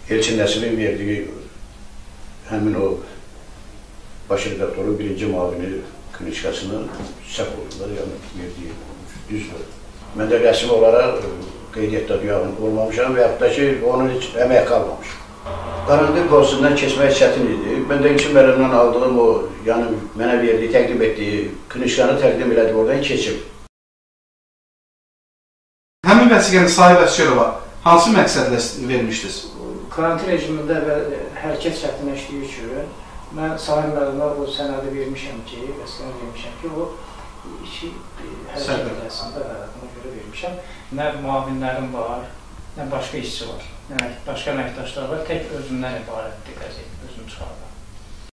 Elçin Nəsibin verdiyi həmin o baş redaktoru birinci mavini kniçkasını səhv oldular, yəni verdiyi düzdür. Mən də rəsmi olaraq qeydiyyatda duyağın olmamışam və yaxud da ki, onun heç əmək qalmamış. Qaranqil postusundan keçmək çətin idi. Mən də ilkin müəllimdən aldığım o, yəni mənə verdiyi, təqdim etdiyi kniçkanı təqdim elədi, oradan keçib. Həmin vəsiqəni Sahib Əsgərova hansı məqsədlə vermişdiniz? Karantin rejimində hərəkət çətinləşdiyi üçün mən Sahib müəllimə bu sənədi vermişəm ki, vəsiqəni vermişəm ki, o işi hərəkət edəsində buna görə vermişəm. Nə müavinlərim var, nə başqa işçi var, nə başqa əməkdaşlar var, tək özümdən ibarətdir qəzet, özüm çıxardım.